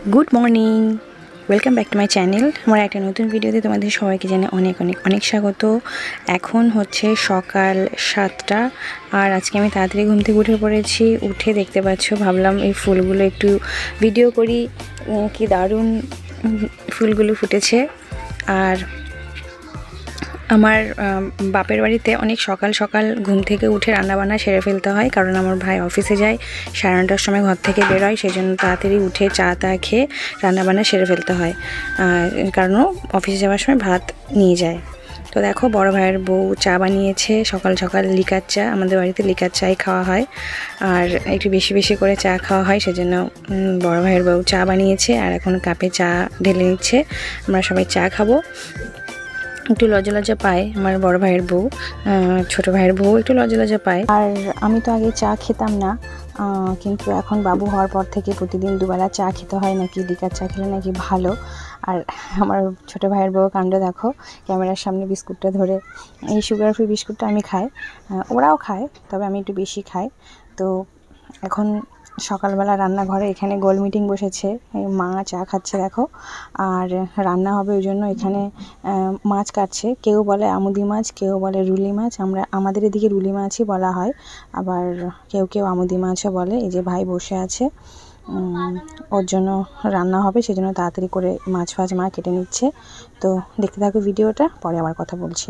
Good morning welcome back to my channel हमारा एक नतून भिडियोते तुम्हारे सबाई के जाने अनेक अनेक अनेक स्वागत। एखन होच्छे सकाल 7टा और आज के आमी ताड़ाताड़ी घुम थेके उठे पड़ेछि। उठे देखते पाচ্ছ भाबलाम এই ফুলগুলো একটু ভিডিও করি, কি দারুণ ফুলগুলো ফুটেছে। আর আমার বাপের বাড়িতে অনেক সকাল সকাল ঘুম থেকে উঠে রান্নাবান্না সেরে ফেলতে হয়, কারণ আমার ভাই অফিসে যায় 9:30টার সময় ঘর থেকে বের হয়, সেই জন্য তাড়াতাড়ি উঠে চা খেয়ে রান্নাবান্না সেরে ফেলতে হয়, কারণ অফিসে যাওয়ার সময় ভাত নিয়ে যায়। তো দেখো বড় ভাইয়ের বউ চা বানিয়েছে, সকাল সকাল লিকার চা, আমাদের বাড়িতে লিকার চাই খাওয়া হয় আর একটু বেশি বেশি করে চা খাওয়া হয়, সেজন্য বড় ভাইয়ের বউ চা বানিয়েছে আর এখন কাপে চা ঢেলে নিচ্ছে। আমরা সবাই চা খাবো। একটু লজ্জা লজ্জা পায় আমার বড় ভাইয়ের বউ, ছোট ভাইয়ের বউ একটু লজ্জা লজ্জা পায়। আর আমি তো আগে চা খেতাম না, কিন্তু এখন বাবু হওয়ার পর থেকে প্রতিদিন দুবেলা চা খেতে হয়, নাকি লিকার চা খেলে নাকি ভালো। আর আমার ছোট ভাইয়ের বউ কাণ্ড দেখো, ক্যামেরার সামনে বিস্কুটটা ধরে, এই সুগার ফ্রি বিস্কুটটা আমি খাই, ওরাও খায় তবে আমি একটু বেশি খাই। তো এখন সকালবেলা রান্নাঘরে এখানে গোল মিটিং বসেছে, মা চা খাচ্ছে দেখো, আর রান্না হবে ওই জন্য এখানে মাছ কাটছে। কেউ বলে আমুদি মাছ, কেউ বলে রুলি মাছ, আমাদের এদিকে রুলি মাছই বলা হয়, আবার কেউ কেউ আমুদি মাছও বলে। এই যে ভাই বসে আছে, ওর জন্য রান্না হবে, সেজন্য তাড়াতাড়ি করে মাছ ফাছ মা কেটে নিচ্ছে। তো দেখতে থাকো ভিডিওটা, পরে আবার কথা বলছি।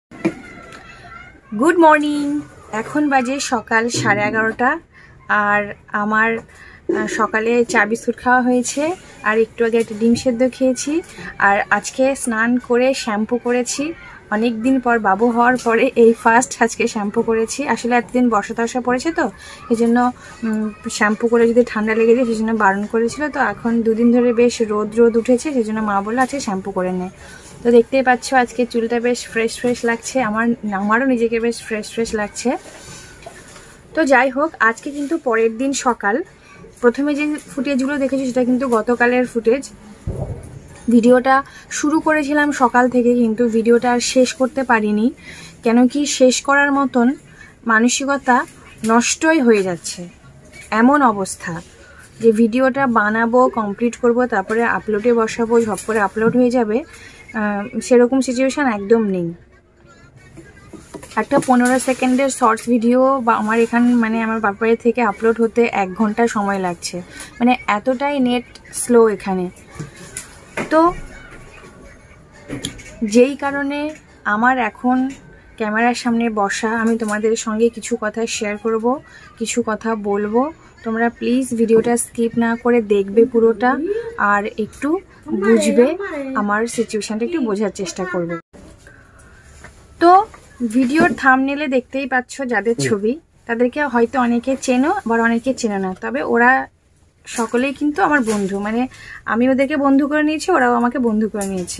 গুড মর্নিং, এখন বাজে সকাল 11:30 আর আমার সকালে চা বিস্কুট খাওয়া হয়েছে আর একটু আগে একটা ডিম সেদ্ধ খেয়েছি। আর আজকে স্নান করে শ্যাম্পু করেছি, অনেক দিন পর বাবু হওয়ার পরে এই ফার্স্ট আজকে শ্যাম্পু করেছি। আসলে এতদিন বর্ষা টর্ষা পড়েছে তো এই জন্য শ্যাম্পু করে যদি ঠান্ডা লেগে যায় সেই জন্য বারণ করেছিল। তো এখন দুদিন ধরে বেশ রোদ উঠেছে, সেই জন্য মা বললো আজকে শ্যাম্পু করে নে। তো দেখতেই পাচ্ছ আজকে চুলটা বেশ ফ্রেশ লাগছে, আমারও নিজেকে বেশ ফ্রেশ লাগছে। তো যাই হোক, আজকে কিন্তু পরের দিন সকাল। প্রথমে যে ফুটেজগুলো দেখেছি সেটা কিন্তু গতকালের ফুটেজ। ভিডিওটা শুরু করেছিলাম সকাল থেকে, কিন্তু ভিডিওটা আর শেষ করতে পারিনি, কেন কি শেষ করার মতন মানসিকতা নষ্টই হয়ে যাচ্ছে। এমন অবস্থা যে ভিডিওটা বানাবো, কমপ্লিট করব, তারপরে আপলোডে বসাবো, ঝপ করে আপলোড হয়ে যাবে, সেরকম সিচুয়েশান একদম নেই। একটা 15 সেকেন্ডের শর্টস ভিডিও বা আমার মানে আমার বাপের থেকে আপলোড হতে 1 ঘন্টা সময় লাগছে, মানে এতটাই নেট স্লো এখানে। তো যেই কারণে আমার এখন ক্যামেরার সামনে বসা, আমি তোমাদের সঙ্গে কিছু কথা শেয়ার করব, কিছু কথা বলবো। তোমরা প্লিজ ভিডিওটা স্কিপ না করে দেখবে পুরোটা, আর একটু বুঝবে, আমার সিচুয়েশানটা একটু বোঝার চেষ্টা করবে। তো ভিডিওর থাম্বনেলে দেখতেই পাচ্ছ যাদের ছবি, তাদেরকে হয়তো অনেকে চেনো আবার অনেকে চেনো না, তবে ওরা সকলেই কিন্তু আমার বন্ধু, মানে আমি ওদেরকে বন্ধু করে নিয়েছি, ওরাও আমাকে বন্ধু করে নিয়েছে।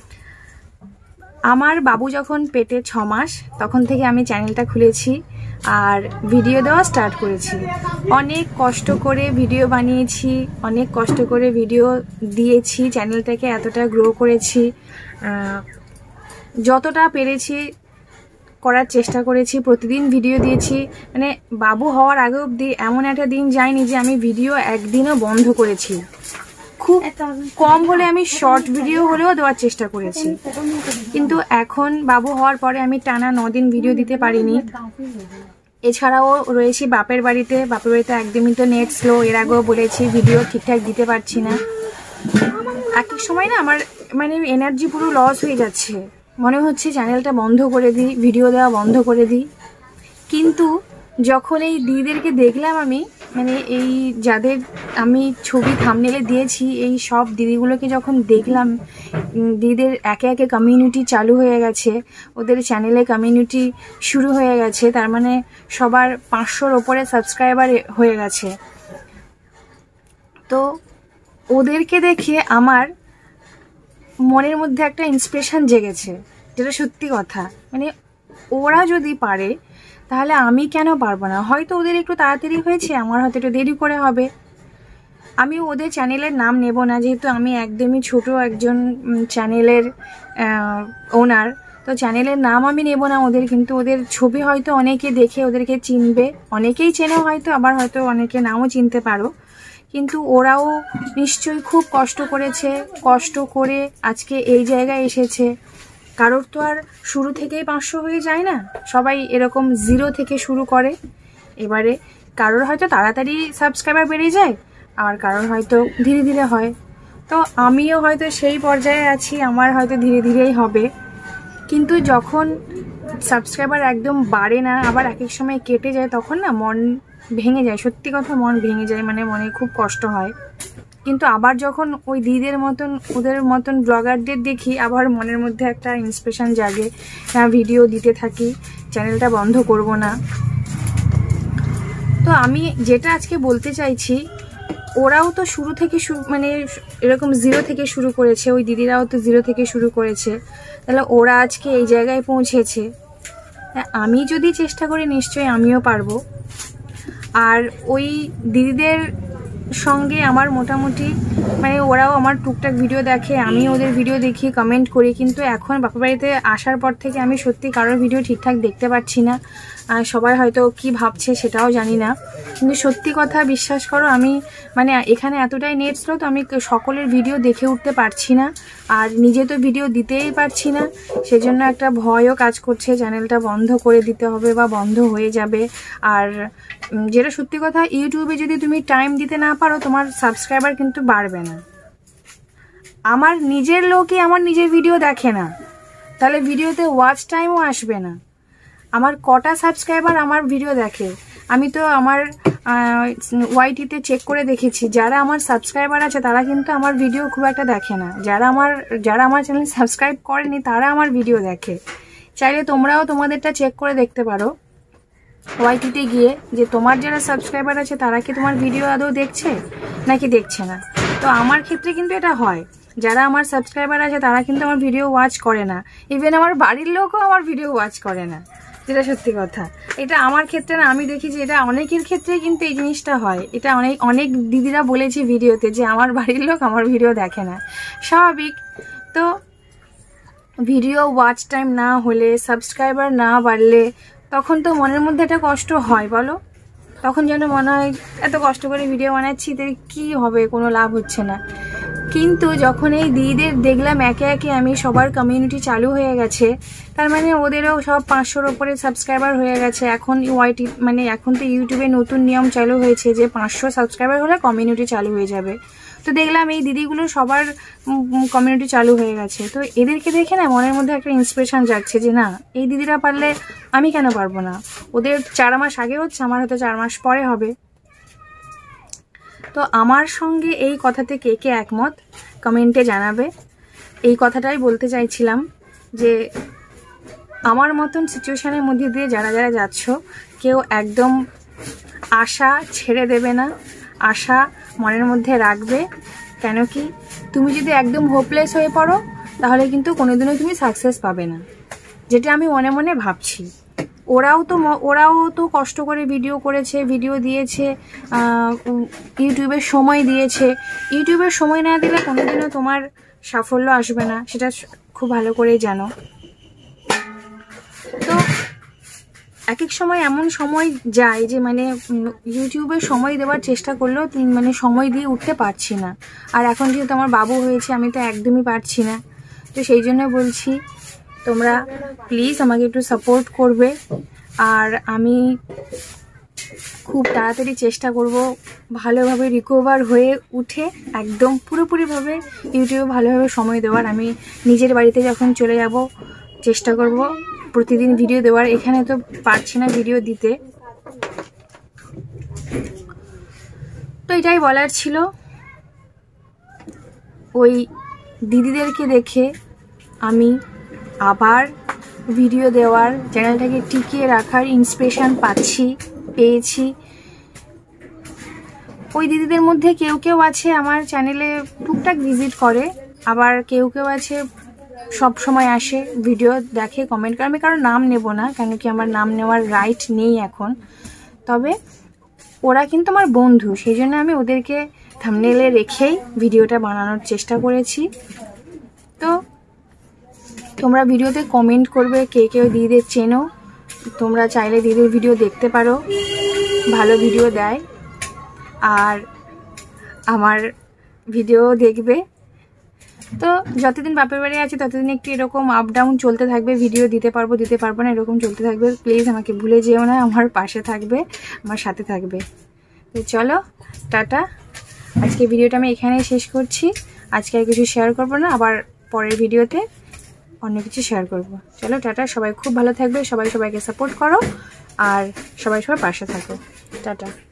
আমার বাবু যখন পেটে 6 মাস তখন থেকে আমি চ্যানেলটা খুলেছি আর ভিডিও দেওয়া স্টার্ট করেছি। অনেক কষ্ট করে ভিডিও বানিয়েছি, অনেক কষ্ট করে ভিডিও দিয়েছি, চ্যানেলটাকে এতটা গ্রো করেছি, যতটা পেরেছি করার চেষ্টা করেছি, প্রতিদিন ভিডিও দিয়েছি। মানে বাবু হওয়ার আগে অবধি এমন একটা দিন যায়নি যে আমি ভিডিও একদিনও বন্ধ করেছি। খুব কম হলে আমি শর্ট ভিডিও হলেও দেওয়ার চেষ্টা করেছি, কিন্তু এখন বাবু হওয়ার পরে আমি টানা 9 দিন ভিডিও দিতে পারিনি। এছাড়াও রয়েছি বাপের বাড়িতে, একদমই তো নেট স্লো, এর আগেও বলেছি ভিডিও ঠিকঠাক দিতে পারছি না। এক সময় না আমার মানে এনার্জি পুরো লস হয়ে যাচ্ছে, মনে হচ্ছে চ্যানেলটা বন্ধ করে দিই, ভিডিও দেওয়া বন্ধ করে দিই। কিন্তু যখন এই দিদিদেরকে দেখলাম, আমি মানে এই যাদের আমি ছবি থাম্বনেলে দিয়েছি, এই সব দিদিগুলোকে যখন দেখলাম, দিদিদের একে একে কমিউনিটি চালু হয়ে গেছে, ওদের চ্যানেলে কমিউনিটি শুরু হয়ে গেছে, তার মানে সবার 500-র ওপরে সাবস্ক্রাইবার হয়ে গেছে। তো ওদেরকে দেখে আমার মনের মধ্যে একটা ইন্সপিরেশন জেগেছে, যেটা সত্যি কথা। মানে ওরা যদি পারে তাহলে আমি কেন পারবো না? হয়তো ওদের একটু তাড়াতাড়ি হয়েছে, আমার হয়তো একটু দেরি করে হবে। আমি ওদের চ্যানেলের নাম নেব না, যেহেতু আমি একদমই ছোট একজন চ্যানেলের ওনার, তো চ্যানেলের নাম আমি নেব না ওদের। কিন্তু ওদের ছবি হয়তো অনেকে দেখে ওদেরকে চিনবে, অনেকেই চেনো হয়তো, আবার হয়তো অনেকে নাও চিনতে পারো। কিন্তু ওরাও নিশ্চয়ই খুব কষ্ট করেছে, কষ্ট করে আজকে এই জায়গায় এসেছে। কারোর তো আর শুরু থেকেই 500 হয়ে যায় না, সবাই এরকম 0 থেকে শুরু করে। এবারে কারোর হয়তো তাড়াতাড়ি সাবস্ক্রাইবার বেড়ে যায়, আর কারোর হয়তো ধীরে ধীরে হয়। তো আমিও হয়তো সেই পর্যায়ে আছি, আমার হয়তো ধীরে ধীরেই হবে। কিন্তু যখন সাবস্ক্রাইবার একদম বাড়ে না, আবার এক এক সময় কেটে যায়, তখন না মন ভেঙে যায়, সত্যি কথা মন ভেঙে যায়, মানে মনে খুব কষ্ট হয়। কিন্তু আবার যখন ওই দিদিদের মতন ওদের মতন ব্লগারদের দেখি, আবার মনের মধ্যে একটা ইন্সপিরেশন জাগে, ভিডিও দিতে থাকি, চ্যানেলটা বন্ধ করব না। তো আমি যেটা আজকে বলতে চাইছি, ওরাও তো শুরু থেকে মানে এরকম 0 থেকে শুরু করেছে, ওই দিদিরাও তো 0 থেকে শুরু করেছে, তাহলে ওরা আজকে এই জায়গায় পৌঁছেছে। আমি যদি চেষ্টা করি নিশ্চয়ই আমিও পারবো। আর ওই দিদিদের সঙ্গে আমার মোটামুটি মানে ওরাও আমার টুকটাক ভিডিও দেখে, আমি ওদের ভিডিও দেখি, কমেন্ট করি। কিন্তু এখন বাপা বাড়িতে আসার পর থেকে আমি সত্যি কারোর ভিডিও ঠিকঠাক দেখতে পাচ্ছি না। আর সবাই হয়তো কি ভাবছে সেটাও জানি না, কিন্তু সত্যি কথা বিশ্বাস করো, আমি মানে এখানে এতটাই নেট স্লো, তো আমি সকলের ভিডিও দেখে উঠতে পারছি না, আর নিজে তো ভিডিও দিতেই পারছি না। সেজন্য একটা ভয়ও কাজ করছে, চ্যানেলটা বন্ধ করে দিতে হবে বা বন্ধ হয়ে যাবে। আর যেটা সত্যি কথা, ইউটিউবে যদি তুমি টাইম দিতে না পারো, তোমার সাবস্ক্রাইবার কিন্তু বাড়বে না। আমার নিজের লোকই আমার নিজের ভিডিও দেখে না, তাহলে ভিডিওতে ওয়াচ টাইমও আসবে না। আমার কটা সাবস্ক্রাইবার আমার ভিডিও দেখে, আমি তো আমার ওয়াইটিতে চেক করে দেখেছি, যারা আমার সাবস্ক্রাইবার আছে তারা কিন্তু আমার ভিডিও খুব একটা দেখে না। যারা আমার চ্যানেল সাবস্ক্রাইব করেনি তারা আমার ভিডিও দেখে। চাইলে তোমরাও তোমাদেরটা চেক করে দেখতে পারো ওয়াইটিতে গিয়ে, যে তোমার যারা সাবস্ক্রাইবার আছে তারা কি তোমার ভিডিও আদৌ দেখছে নাকি দেখছে না। তো আমার ক্ষেত্রে কিন্তু এটা হয়, যারা আমার সাবস্ক্রাইবার আছে তারা কিন্তু আমার ভিডিও ওয়াচ করে না, ইভেন আমার বাড়ির লোকও আমার ভিডিও ওয়াচ করে না, যেটা সত্যি কথা। এটা আমার ক্ষেত্রে না, আমি দেখি যে এটা অনেকের ক্ষেত্রে কিন্তু এই জিনিসটা হয়। এটা অনেক দিদিরা বলেছে ভিডিওতে যে আমার বাড়ির লোক আমার ভিডিও দেখে না, স্বাভাবিক। তো ভিডিও ওয়াচ টাইম না হলে, সাবস্ক্রাইবার না বাড়লে, তখন তো মনের মধ্যে একটা কষ্ট হয়, বলো। তখন যেন মনে হয় এত কষ্ট করে ভিডিও বানাচ্ছি, তো কি হবে, কোনো লাভ হচ্ছে না। কিন্তু যখন এই দিদিদের দেখলাম একে একে আমি সবার কমিউনিটি চালু হয়ে গেছে, তার মানে ওদেরও সব 500-র ওপরে সাবস্ক্রাইবার হয়ে গেছে। এখন ওয়াইটি মানে এখন তো ইউটিউবে নতুন নিয়ম চালু হয়েছে যে 500 সাবস্ক্রাইবার হলে কমিউনিটি চালু হয়ে যাবে। তো দেখলাম এই দিদিগুলো সবার কমিউনিটি চালু হয়ে গেছে। তো এদেরকে দেখে না মনের মধ্যে একটা ইন্সপিরেশন জাগছে যে না, এই দিদিরা পারলে আমি কেন পারবো না। ওদের 4 মাস আগে হচ্ছে, আমার হয়তো 4 মাস পরে হবে। তো আমার সঙ্গে এই কথাতে কে কে একমত কমেন্টে জানাবে। এই কথাটাই বলতে চাইছিলাম যে আমার মতন সিচুয়েশনের মধ্যে দিয়ে যারা যারা যাচ্ছ, কেউ একদম আশা ছেড়ে দেবে না, আশা মনের মধ্যে রাখবে। কেন কি, তুমি যদি একদম হোপলেস হয়ে পড়ো তাহলে কিন্তু কোনোদিনও তুমি সাকসেস পাবে না, যেটা আমি মনে মনে ভাবছি। ওরাও তো কষ্ট করে ভিডিও করেছে, ভিডিও দিয়েছে, ইউটিউবের সময় দিয়েছে। ইউটিউবের সময় না দিলে কোনোদিনও তোমার সাফল্য আসবে না, সেটা খুব ভালো করেই জানো। তো এক এক সময় এমন সময় যায় যে মানে ইউটিউবে সময় দেওয়ার চেষ্টা করলেও মানে সময় দিয়ে উঠতে পারছি না। আর এখন যেহেতু আমার বাবু হয়েছে, আমি তো একদমই পারছি না। তো সেই জন্য বলছি, তোমরা প্লিজ আমাকে একটু সাপোর্ট করবে। আর আমি খুব তাড়াতাড়ি চেষ্টা করব ভালোভাবে রিকভার হয়ে উঠে একদম পুরোপুরিভাবে ইউটিউবে ভালোভাবে সময় দেওয়ার। আমি নিজের বাড়িতে যখন চলে যাব চেষ্টা করব প্রতিদিন ভিডিও দেওয়ার। এখানে তো পারছি না ভিডিও দিতে। তো এটাই বলার ছিল। ওই দিদিদেরকে দেখে আমি আবার ভিডিও দেওয়ার, চ্যানেলটাকে টিকিয়ে রাখার ইন্সপিরেশন পেয়েছি। ওই দিদিদের মধ্যে কেউ কেউ আছে আমার চ্যানেলে টুকটাক ভিজিট করে, আবার কেউ কেউ আছে সব সময় আসে, ভিডিও দেখে, কমেন্ট করে। আমি কারোর নাম নেব না, কেন কি আমার নাম নেওয়ার রাইট নেই এখন। তবে ওরা কিন্তু আমার বন্ধু, সেই জন্য আমি ওদেরকে থাম্বনেলে রেখেই ভিডিওটা বানানোর চেষ্টা করেছি। তো তোমরা ভিডিওতে কমেন্ট করবে কে কেউ দিদিদের চেনো। তোমরা চাইলে দিদির ভিডিও দেখতে পারো, ভালো ভিডিও দেয়। আর আমার ভিডিও দেখবে। তো যতদিন বাপের বাড়ি আছে ততদিন একটু এরকম আপ ডাউন চলতে থাকবে, ভিডিও দিতে পারবো না, এরকম চলতে থাকবে। প্লিজ আমাকে ভুলে যেও না, আমার পাশে থাকবে, আমার সাথে থাকবে। তো চলো টাটা, আজকে ভিডিওটা আমি এখানেই শেষ করছি। আজকে আর কিছু শেয়ার করবো না, আবার পরের ভিডিওতে অন্য কিছু শেয়ার করব। চলো টাটা, সবাই খুব ভালো থাকবে, সবাইকে সাপোর্ট করো আর সবাই পাশে থাকো। টাটা।